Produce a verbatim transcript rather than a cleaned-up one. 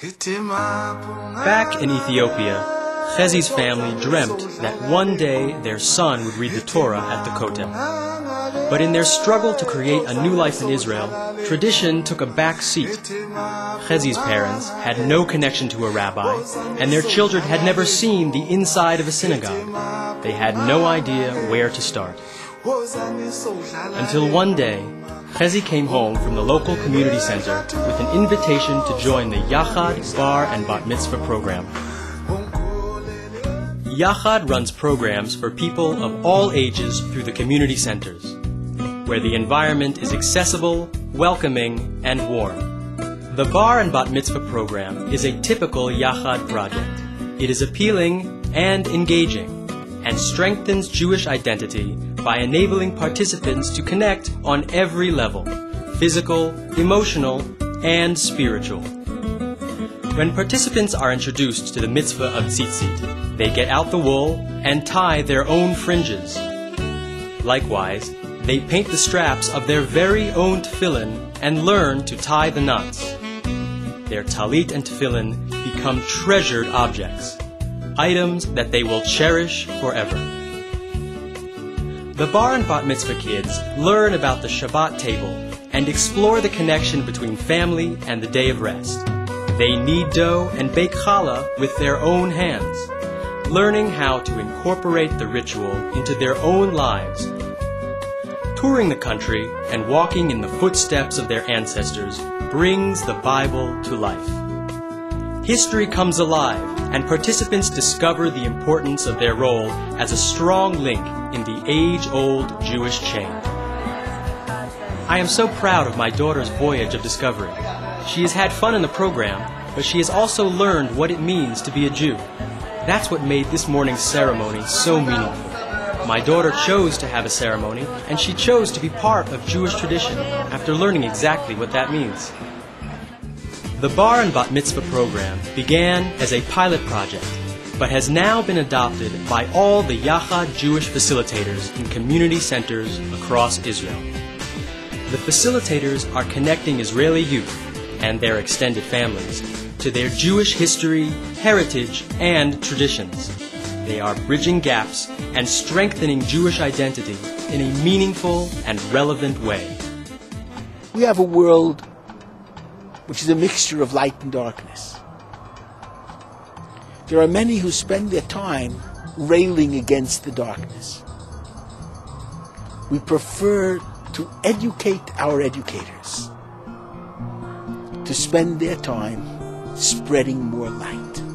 Back in Ethiopia, Chezi's family dreamt that one day their son would read the Torah at the Kotel. But in their struggle to create a new life in Israel, tradition took a back seat. Chezi's parents had no connection to a rabbi, and their children had never seen the inside of a synagogue. They had no idea where to start. Until one day, Chezi came home from the local community center with an invitation to join the Yachad Bar and Bat Mitzvah program. Yachad runs programs for people of all ages through the community centers, where the environment is accessible, welcoming, and warm. The Bar and Bat Mitzvah program is a typical Yachad project. It is appealing and engaging, and strengthens Jewish identity by enabling participants to connect on every level, physical, emotional, and spiritual. When participants are introduced to the mitzvah of tzitzit, they get out the wool and tie their own fringes. Likewise, they paint the straps of their very own tefillin and learn to tie the knots. Their talit and tefillin become treasured objects, items that they will cherish forever. The Bar and Bat Mitzvah kids learn about the Shabbat table and explore the connection between family and the day of rest. They knead dough and bake challah with their own hands, learning how to incorporate the ritual into their own lives. Touring the country and walking in the footsteps of their ancestors brings the Bible to life. History comes alive, and participants discover the importance of their role as a strong link in the age-old Jewish chain. I am so proud of my daughter's voyage of discovery. She has had fun in the program, but she has also learned what it means to be a Jew. That's what made this morning's ceremony so meaningful. My daughter chose to have a ceremony, and she chose to be part of Jewish tradition after learning exactly what that means. The Bar and Bat Mitzvah program began as a pilot project, but has now been adopted by all the Yachad Jewish facilitators in community centers across Israel. The facilitators are connecting Israeli youth and their extended families to their Jewish history, heritage, and traditions. They are bridging gaps and strengthening Jewish identity in a meaningful and relevant way. We have a world which is a mixture of light and darkness. There are many who spend their time railing against the darkness. We prefer to educate our educators, to spend their time spreading more light.